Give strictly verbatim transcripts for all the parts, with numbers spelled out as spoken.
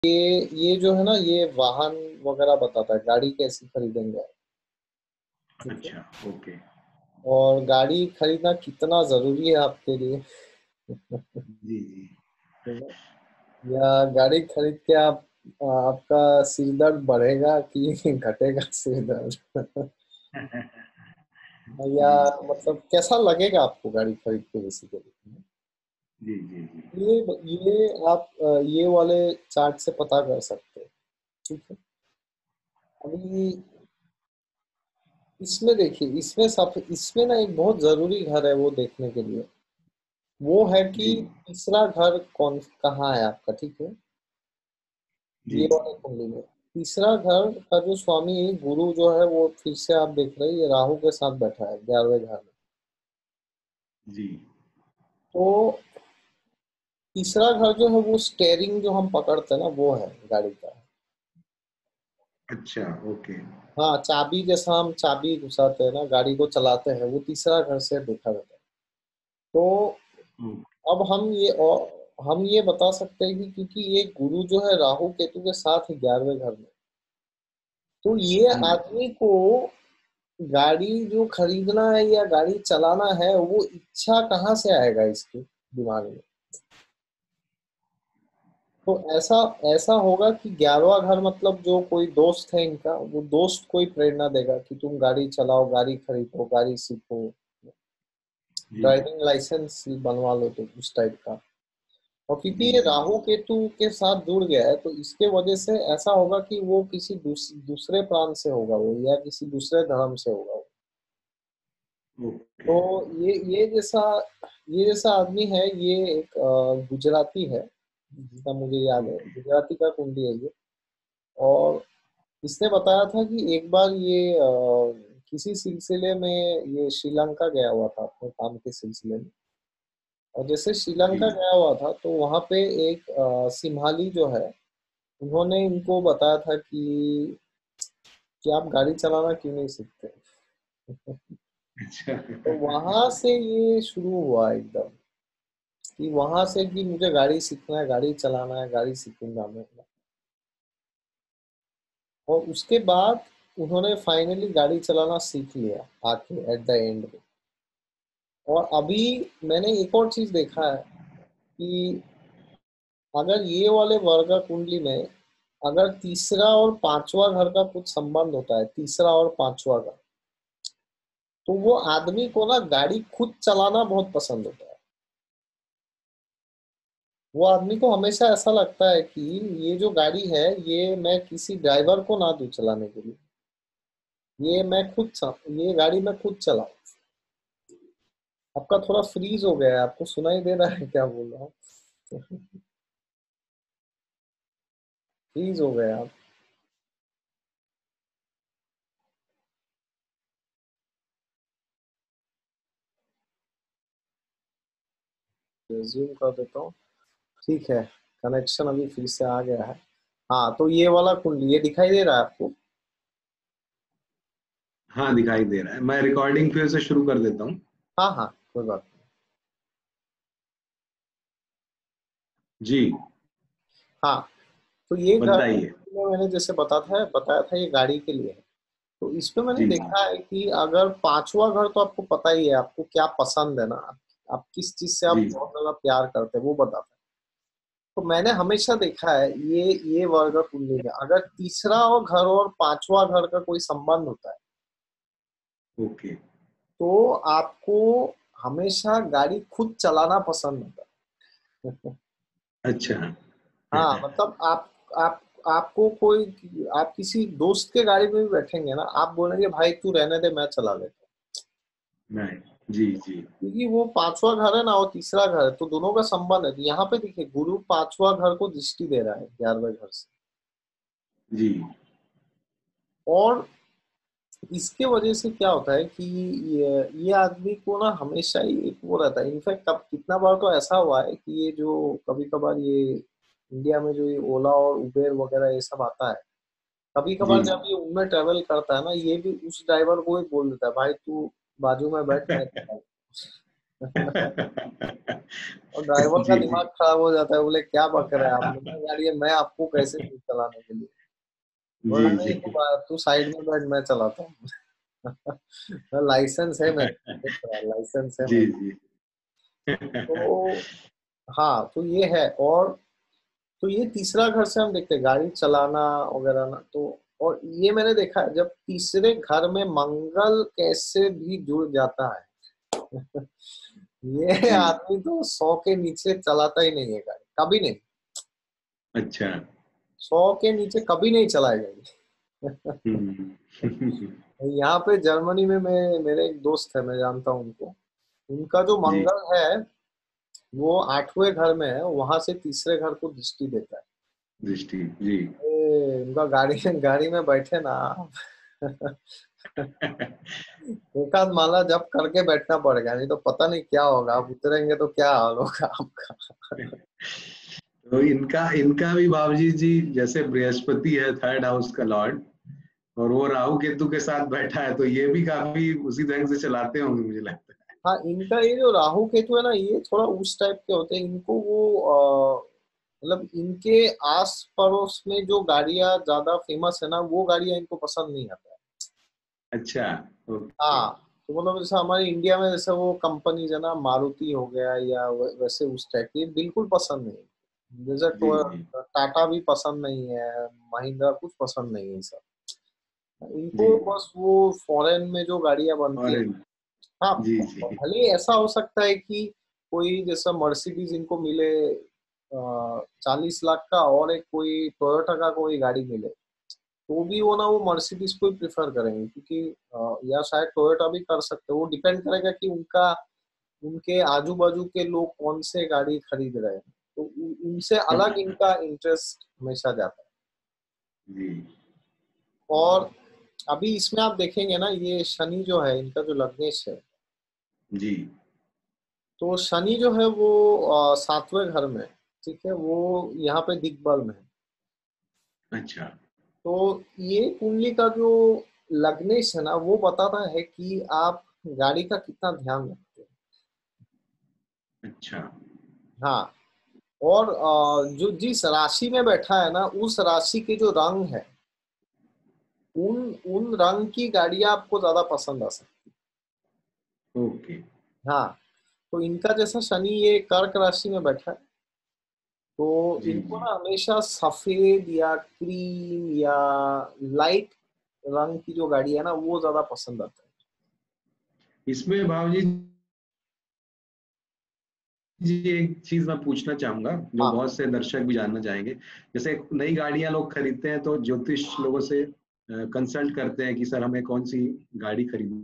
ये ये जो है ना, ये वाहन वगैरह बताता है, गाड़ी कैसी खरीदेंगे आप। ठीक है। अच्छा, ओके। और गाड़ी खरीदना कितना जरूरी है आपके लिए। जी जी। ठीक है? या गाड़ी खरीद के आप, आपका सिर दर्द बढ़ेगा कि घटेगा सिर दर्द। या जी मतलब कैसा लगेगा आपको गाड़ी खरीद के बेसिकली। जी जी जी। ये ये आप अ, ये वाले चार्ट से पता कर सकते हैं। ठीक है। अभी इसमें देखिए, इसमें सब इसमें ना एक बहुत जरूरी घर है वो देखने के लिए। वो है कि जी तीसरा घर कौन कहाँ है आपका। ठीक है। जी ये वाले कुंडली में तीसरा घर का जो स्वामी गुरु जो है, वो फिर से आप देख रहे हैं ये राहु के साथ बैठा है ग्यारहवें घर में। जी। तो तीसरा घर जो है वो स्टेयरिंग जो हम पकड़ते हैं ना, वो है गाड़ी का। अच्छा, ओके। हाँ, चाबी जैसा हम चाबी घुसाते हैं ना, गाड़ी को चलाते हैं, वो तीसरा घर से देखा जाता है। तो हम्म, अब हम ये और हम ये बता सकते हैं कि क्योंकि ये गुरु जो है राहु केतु के साथ है ग्यारहवें घर में, तो ये हम्म, आदमी को गाड़ी जो खरीदना है या गाड़ी चलाना है, वो इच्छा कहाँ से आएगा इसके दिमाग में। तो ऐसा ऐसा होगा कि ग्यारहवा घर मतलब जो कोई दोस्त है इनका, वो दोस्त कोई प्रेरणा देगा कि तुम गाड़ी चलाओ, गाड़ी खरीदो, गाड़ी सीखो, जी ड्राइविंग लाइसेंस बनवा लो, तो उस टाइप का। और क्योंकि जी ये जी राहु केतु के साथ जुड़ गया है, तो इसके वजह से ऐसा होगा कि वो किसी दूस, दूसरे प्रांत से होगा वो, या किसी दूसरे धर्म से होगा वो। ओके। तो ये ये जैसा ये जैसा आदमी है, ये एक अ, गुजराती है, जितना मुझे याद है, ओके। गुजराती का कुंडली है ये। और इसने बताया था कि एक बार ये अ, किसी सिलसिले में ये श्रीलंका गया हुआ था अपने काम के सिलसिले में। और जैसे जी। श्रीलंका गया हुआ था, तो वहां पे एक अ, सिम्हाली जो है, उन्होंने इनको बताया था कि कि आप गाड़ी चलाना क्यों नहीं सीखते। अच्छा। तो वहां से ये शुरू हुआ एकदम, कि वहां से कि मुझे गाड़ी सीखना है, गाड़ी चलाना है, गाड़ी सीखूंगा मैं। और उसके बाद उन्होंने फाइनली गाड़ी चलाना सीख लिया आके एट द एंड में। और अभी मैंने एक और चीज देखा है कि अगर ये वाले वर्ग कुंडली में अगर तीसरा और पांचवा घर का कुछ संबंध होता है, तीसरा और पांचवा का, तो वो आदमी को ना गाड़ी खुद चलाना बहुत पसंद होता है। वो आदमी को हमेशा ऐसा लगता है कि ये जो गाड़ी है, ये मैं किसी ड्राइवर को ना दूं चलाने के लिए, ये मैं खुद च- ये गाड़ी मैं खुद चलाऊं। आपका थोड़ा फ्रीज हो गया है, आपको सुनाई दे रहा है क्या बोल रहा हूँ। फ्रीज हो गए आप। रिज्यूम कर देता हूँ। ठीक है, कनेक्शन अभी फिर से आ गया है। हाँ, तो ये वाला कुंडली ये दिखाई दे रहा है आपको। हाँ, दिखाई दे रहा है। मैं रिकॉर्डिंग फिर से शुरू कर देता हूँ। हाँ हाँ, कोई बात नहीं। जी, हाँ, तो ये घर बताइए। में मैंने जैसे बता था बताया था, ये गाड़ी के लिए है। तो इसमें मैंने जी जी देखा है कि अगर पांचवा घर, तो आपको पता ही है आपको क्या पसंद है ना, आप, आप किस चीज से आप जी। बहुत ज्यादा प्यार करते हैं वो बताता है। तो मैंने हमेशा देखा है ये ये वर्ग कुंडली में अगर तीसरा और घर और पांचवा घर का कोई संबंध होता है, ओके। तो आपको हमेशा गाड़ी खुद चलाना पसंद होता है। अच्छा। हाँ, मतलब आप आप आपको कोई, आप किसी दोस्त के गाड़ी में भी बैठेंगे ना, आप बोलेंगे भाई तू रहने दे, मैं चला लेता हूँ। नहीं। जी जी क्योंकि वो पांचवा घर है ना और तीसरा घर है, तो दोनों का संबंध है। यहाँ पे देखिए, गुरु पांचवा घर को दृष्टि दे रहा है ग्यारहवें घर से। जी। और इसके वजह से क्या होता है कि ये, ये आदमी को ना हमेशा ही एक वो रहता है। इनफैक्ट अब कितना बार तो ऐसा हुआ है कि ये जो कभी कभार ये इंडिया में जो ये ओला और उबेर वगैरह ये सब आता है, कभी जी कभार जब ये उनमें ट्रेवल करता है ना, ये भी उस ड्राइवर को ही बोल देता है भाई तू बाजू में बैठ, मैं चलाऊं। और ड्राइवर का जी जी दिमाग खराब हो जाता है, बोले क्या बक रहा है आप, मेरा गाड़ी है, मैं आपको कैसे दूँ चलाने के लिए। जी बोला जी नहीं तू बा- तू साइड में बैठ, मैं चलाता हूँ। लाइसेंस है मेरा, देख रहा है, लाइसेंस है जी मेरा। जी तो हाँ, तो ये है। और तो ये तीसरा घर से हम देखते हैं गाड़ी चलाना वगैरह ना। तो और ये मैंने देखा है, जब तीसरे घर में मंगल कैसे भी जुड़ जाता है, ये जी आदमी तो सौ के नीचे चलाता ही नहीं है गाड़ी, कभी नहीं। अच्छा सौ के नीचे कभी नहीं चलाएगा ये। हम्म यहाँ पे जर्मनी में मैं, मेरे एक दोस्त है, मैं जानता हूँ उनको, उनका जो जी मंगल है वो आठवें घर में है, वहां से तीसरे घर को दृष्टि देता है। दृष्टि जी ए, उनका गाड़ी गाड़ी में बैठे ना, एक आध माला जप करके बैठना पड़ेगा, नहीं तो पता नहीं क्या होगा, आप उतरेंगे तो क्या हाल होगा आपका। तो इनका इनका भी बाबूजी जी जैसे बृहस्पति है थर्ड हाउस का लॉर्ड, और वो राहु केतु के साथ बैठा है, तो ये भी काफी उसी ढंग से चलाते होंगे मुझे लगता है। हाँ, इनका ये जो राहु केतु है ना, ये थोड़ा उस टाइप के होते हैं, इनको वो अ, मतलब इनके आस पड़ोस में जो गाड़ियां ज्यादा फेमस है ना, वो गाड़ियां इनको पसंद नहीं आता है। अच्छा ओके हाँ, तो मतलब जैसे हमारे इंडिया में जैसे वो कंपनी है ना, मारुति हो गया या वै- वैसे उस टाइप की बिल्कुल पसंद नहीं। जैसे जी टो- जी टाटा भी पसंद नहीं है, महिंद्रा कुछ पसंद नहीं है सब। इनको जी बस वो फॉरेन में जो गाड़ियां बनती और है। हाँ, जी जी भले ही ऐसा हो सकता है कि कोई जैसा मर्सिडीज इनको मिले चालीस लाख का, और एक कोई टोयोटा का कोई गाड़ी मिले, तो भी वो ना वो मर्सिडीज को ही प्रिफर करेंगे, क्योंकि अ, या शायद टोयोटा भी कर सकते हैं। वो डिपेंड करेगा कि उनका, उनके आजू बाजू के लोग कौन से गाड़ी खरीद रहे हैं, तो उ- उनसे अलग इनका इंटरेस्ट हमेशा जाता है। जी और अभी इसमें आप देखेंगे ना, ये शनि जो है इनका जो लग्नेश है, जी तो शनि जो है वो अ, सातवें घर में, ठीक है, वो यहाँ पे दिग्बल में है। अच्छा तो ये कुंडली का जो लग्नेश है ना, वो बताता है कि आप गाड़ी का कितना ध्यान रखते हैं। अच्छा हाँ, और अ, जो जिस राशि में बैठा है ना, उस राशि के जो रंग है, उन उन रंग की गाड़ियां आपको ज्यादा पसंद आ सकती ओके है। हाँ, तो इनका जैसा शनि ये कर्क राशि में बैठा है, तो जी इनको जी ना हमेशा सफेद या क्रीम या लाइट रंग की जो गाड़ी है ना, वो ज्यादा पसंद आता है। इसमें भावजी जी एक चीज मैं पूछना चाहूंगा जो हाँ, बहुत से दर्शक भी जानना चाहेंगे। जैसे नई गाड़ियां लोग खरीदते हैं तो ज्योतिष लोगों से कंसल्ट करते हैं कि सर हमें कौन सी गाड़ी खरीदनी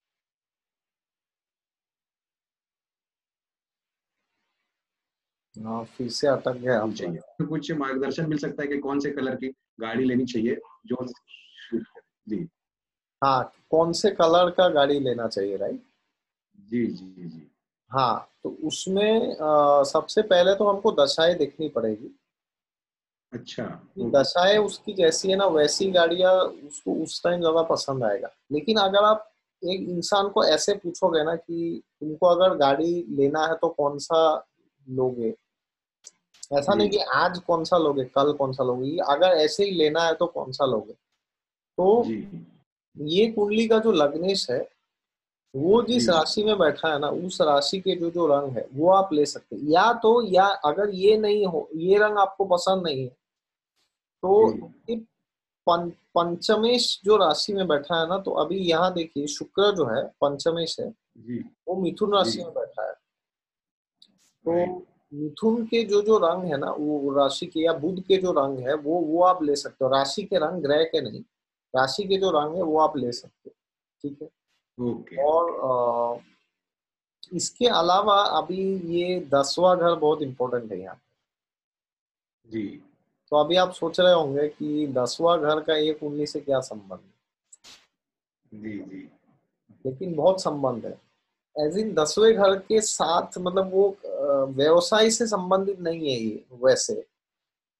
हाँ, फिर से अटक गया आप। चाहिए, तो कुछ मार्गदर्शन मिल सकता है कि कौन से कलर की गाड़ी लेनी चाहिए जो सूट करे। जी हाँ, कौन से कलर का गाड़ी लेना चाहिए, राइट। जी जी जी हाँ, तो उसमें अ, सबसे पहले तो हमको दशाएं देखनी पड़ेगी अच्छा कि दशाएं ओके उसकी जैसी है ना, वैसी गाड़ियां उसको उस टाइम ज्यादा पसंद आएगा। लेकिन अगर आप एक इंसान को ऐसे पूछोगे ना कि तुमको अगर गाड़ी लेना है तो कौन सा लोगे, ऐसा जी नहीं कि आज कौन सा लोगे कल कौन सा लोगे, ये अगर ऐसे ही लेना है तो कौन सा लोगे। तो जी ये कुंडली का जो लग्नेश है, वो जी जिस राशि में बैठा है ना, उस राशि के जो जो रंग है वो आप ले सकते हैं। या तो, या अगर ये नहीं हो, ये रंग आपको पसंद नहीं है, जी तो ये पं, पंचमेश जो राशि में बैठा है ना, तो अभी यहाँ देखिए शुक्र जो है पंचमेश है, जी वो मिथुन जी राशि में बैठा है। तो राइट मिथुन के जो जो रंग है ना, वो राशि के, या बुध के जो रंग है, वो वो आप ले सकते हो। राशि के रंग, ग्रह के नहीं, राशि के जो रंग है वो आप ले सकते हो, ठीक है। ओके ओके और अ, इसके अलावा अभी ये दसवां घर बहुत इंपॉर्टेंट है यहाँ। जी तो अभी आप सोच रहे होंगे कि दसवां घर का ये कुंडली से क्या संबंध है, जी जी लेकिन बहुत संबंध है। एज इन दसवें घर के साथ, मतलब वो अ, व्यवसाय से संबंधित नहीं है ये वैसे,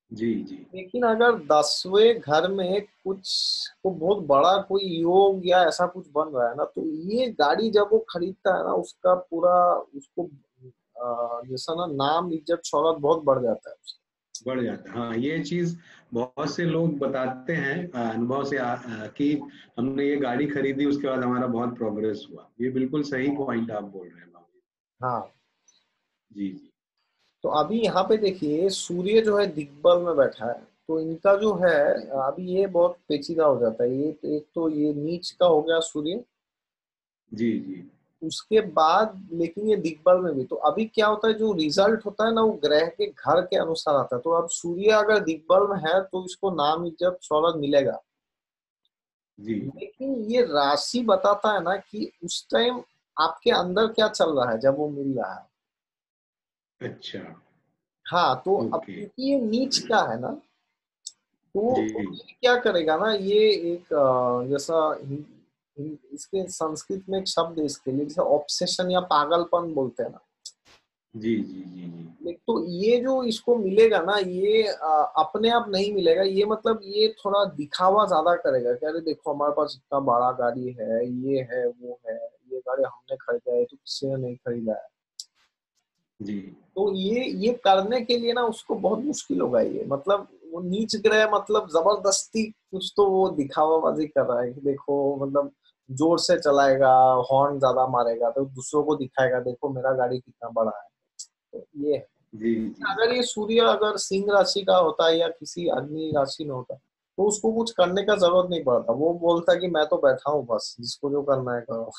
जी जी लेकिन अगर दसवें घर में कुछ को बहुत बड़ा कोई योग या ऐसा कुछ बन रहा है ना, तो ये गाड़ी जब वो खरीदता है ना, उसका पूरा उसको अ, जैसा ना नाम इज्जत शौहरत बहुत बढ़ जाता है उसका। बढ़ जाता है। हाँ, ये चीज बहुत से लोग बताते हैं अ, अनुभव से आ, आ, कि हमने ये गाड़ी खरीदी उसके बाद हमारा बहुत प्रोग्रेस हुआ। ये बिल्कुल सही पॉइंट आप बोल रहे हैं बाबू। हाँ, जी जी तो अभी यहाँ पे देखिए सूर्य जो है दिग्बल में बैठा है, तो इनका जो है अभी ये बहुत पेचीदा हो जाता है। ये एक तो ये नीच का हो गया सूर्य, जी जी उसके बाद लेकिन ये दिग्बल में भी, तो अभी क्या होता है, जो रिजल्ट होता है ना वो ग्रह के घर के अनुसार आता है। तो अब सूर्य अगर दिग्बल में है तो इसको नाम इज्जत शौहरत मिलेगा। जी। लेकिन ये राशि बताता है ना कि उस टाइम आपके अंदर क्या चल रहा है जब वो मिल रहा है। अच्छा। हाँ, तो अब ओके। क्योंकि ये नीच का है ना, तो जी ये क्या करेगा ना, ये एक अ, जैसा हिं- हिं- इसके संस्कृत में एक शब्द है इसके लिए, जैसे ऑब्सेशन या पागलपन बोलते हैं ना। जी जी जी जी लेकिन तो ये जो इसको मिलेगा ना, ये अ, अपने आप नहीं मिलेगा। ये मतलब ये थोड़ा दिखावा ज्यादा करेगा कि अरे देखो हमारे पास इतना बड़ा गाड़ी है, ये है वो है, ये गाड़ी हमने खरीदा है तो किसी ने नहीं खरीदा है। जी। तो ये ये करने के लिए ना उसको बहुत मुश्किल होगा। ये मतलब वो नीच ग्रह मतलब जबरदस्ती कुछ तो वो दिखावाबाजी कर रहा है कि देखो, मतलब जोर से चलाएगा, हॉर्न ज्यादा मारेगा तो दूसरों को दिखाएगा देखो मेरा गाड़ी कितना बड़ा है। तो ये है। जी जी अगर ये सूर्य अगर सिंह राशि का होता है या किसी अग्नि राशि में होता, तो उसको कुछ करने का जरूरत नहीं पड़ता। वो बोलता कि मैं तो बैठा हूँ, बस जिसको जो करना है करो।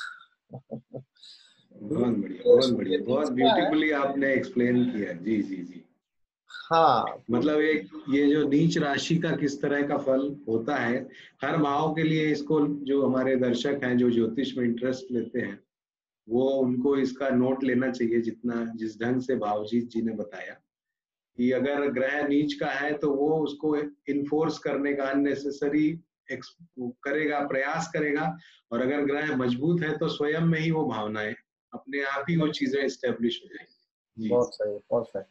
बहुत बढ़िया, ये बहुत सूर्य बढ़िया, नीच बहुत का है। ब्यूटीफुली आपने एक्सप्लेन किया। जी जी जी। हाँ, तो मतलब एक ये जो नीच राशि का किस तरह का फल होता है हर भाव के लिए, इसको जो हमारे दर्शक हैं जो ज्योतिष में इंटरेस्ट लेते हैं वो उनको इसका नोट लेना चाहिए। जितना जिस ढंग से भावजीत जी ने बताया कि अगर ग्रह नीच का है तो वो उसको इन्फोर्स करने का अननेसेसरी करेगा, प्रयास करेगा। और अगर ग्रह मजबूत है तो स्वयं में ही वो भावनाएं अपने आप ही वो चीजें इस्टेब्लिश हो जाएंगी। जी बहुत सही, परफेक्ट।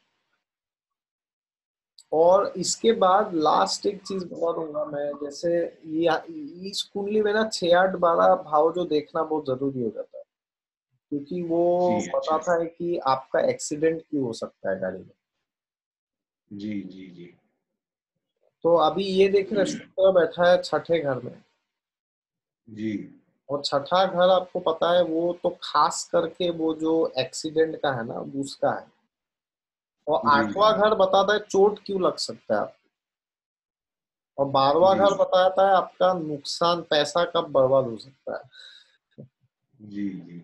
और इसके बाद लास्ट एक चीज बता दूंगा मैं, जैसे ये इस कुंडली में ना छह आठ बारह भाव जो देखना बहुत जरूरी हो जाता है, क्योंकि वो जी। अच्छा। बताता है कि आपका एक्सीडेंट क्यों हो सकता है गाड़ी में। जी जी जी तो अभी ये देख रहे शुक्र बैठा है छठे घर में, जी और छठा घर आपको पता है वो तो खास करके वो जो एक्सीडेंट का है ना उसका है। और जी आठवां जी घर बताता है चोट क्यों लग सकता है आपको। और बारहवां जी घर बताता है आपका नुकसान, पैसा कब बर्बाद हो सकता है। जी जी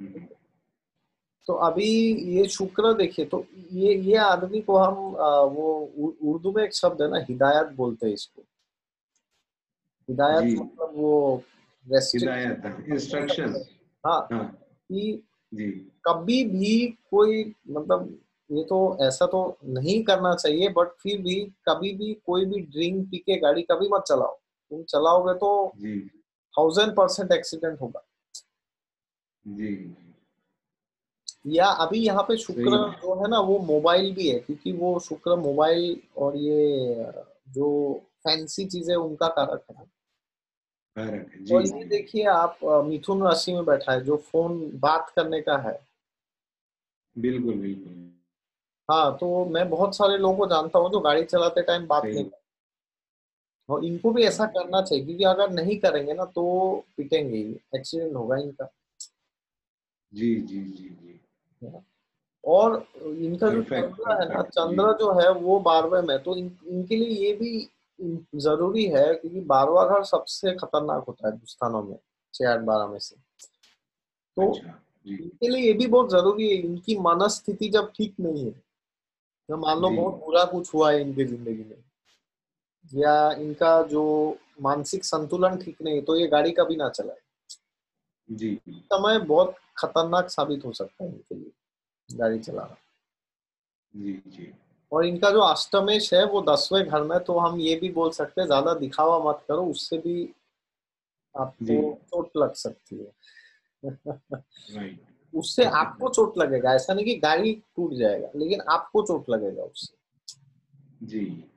तो अभी ये शुक्र देखिए, तो ये ये आदमी को हम आ, वो उ- उर्दू में एक शब्द है ना हिदायत बोलते हैं इसको। हिदायत जी। मतलब वो हिदायत, रेस्ट्रिक्शन बोल सकते इंस्ट्रक्शंस। हैं। हाँ, हाँ। कि जी कभी भी कोई मतलब ये तो ऐसा तो नहीं करना चाहिए, बट फिर भी कभी भी कोई भी ड्रिंक पी के गाड़ी कभी मत चलाओ। तुम चलाओगे तो जी थाउजेंड परसेंट एक्सीडेंट होगा। जी। या अभी यहाँ पे शुक्र सही बात। जो है ना वो मोबाइल भी है, क्योंकि वो शुक्र मोबाइल और ये जो फैंसी चीजें उनका कारक है। कारक है। जी और ये जी। देखिए आप अ, मिथुन राशि में बैठा है जो फोन बात करने का है। बिल्कुल बिल्कुल। हाँ, तो मैं बहुत सारे लोगों को जानता हूँ जो गाड़ी चलाते टाइम बात नहीं सही। करते। और इनको भी ऐसा हाँ। करना चाहिए, क्योंकि अगर नहीं करेंगे ना तो पिटेंगे ही, एक्सीडेंट होगा इनका। जी जी जी जी। और इनका जो परफेक्ट चंद्र है ना, परफेक्ट। जी चंद्र जो है वो बारहवें में, तो इन, इनके लिए ये भी जरूरी है, क्योंकि बारहवां घर सबसे खतरनाक होता है स्थानों में, छह आठ बारह में से। तो अच्छा। जी इनके लिए ये भी बहुत जरूरी है। इनकी मनस्थिति जब ठीक नहीं है, तो मान लो जी बहुत बुरा कुछ हुआ है इनकी जिंदगी में, या इनका जो मानसिक संतुलन ठीक नहीं है, तो ये गाड़ी कभी ना चलाए। जी समय बहुत खतरनाक साबित हो सकता है इनके लिए गाड़ी चलाना। जी जी। और इनका जो अष्टमेश है वो दसवें घर में, तो हम ये भी बोल सकते हैं ज्यादा दिखावा मत करो, उससे भी आपको जी। चोट लग सकती है। राइट। उससे आपको चोट लगेगा, ऐसा नहीं कि गाड़ी टूट जाएगा, लेकिन आपको चोट लगेगा उससे। जी।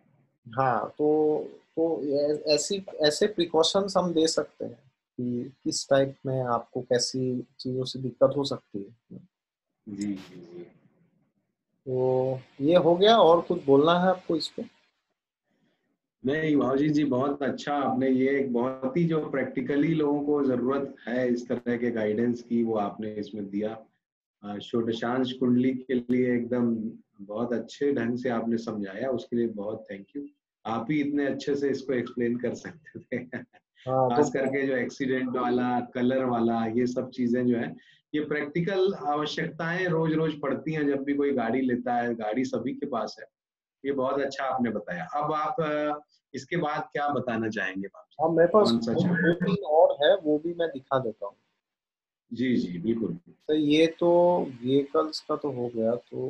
हाँ, तो तो ये- ऐसी ऐसे प्रिकॉशंस हम दे सकते हैं कि किस टाइप में आपको कैसी चीजों से दिक्कत हो सकती है। जी जी जी। तो ये हो गया, और कुछ बोलना है आपको इस पे? नहीं भाजी जी, बहुत अच्छा आपने ये एक बहुत ही जो प्रैक्टिकली लोगों को जरूरत है इस तरह के गाइडेंस की, वो आपने इसमें दिया। अ, षोडशांश कुंडली के लिए एकदम बहुत अच्छे ढंग से आपने समझाया, उसके लिए बहुत थैंक यू। आप ही इतने अच्छे से इसको एक्सप्लेन कर सकते थे। हाँ तो खास करके जो एक्सीडेंट वाला, कलर वाला, ये सब चीजें जो है, ये प्रैक्टिकल आवश्यकताएं रोज रोज पड़ती हैं जब भी कोई गाड़ी लेता है, गाड़ी सभी के पास है। ये बहुत अच्छा आपने बताया। अब आप अ, इसके बाद क्या बताना चाहेंगे हाँ, बाबूजी? मेरे पास कौन सा दो दो चैप्टर? तीन और है, वो भी मैं दिखा देता हूँ। जी जी बिल्कुल। तो ये तो व्हीकल्स का तो हो गया। तो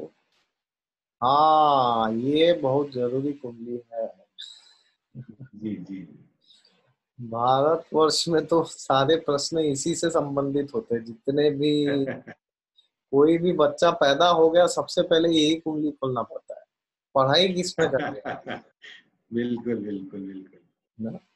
हाँ, ये बहुत जरूरी कुंडली है। जी जी। भारतवर्ष में तो सारे प्रश्न इसी से संबंधित होते हैं, जितने भी, कोई भी बच्चा पैदा हो गया सबसे पहले यही कुंडली खोलना पड़ता है, पढ़ाई किस में कर रहे बिल्कुल बिल्कुल बिल्कुल। हैं ना।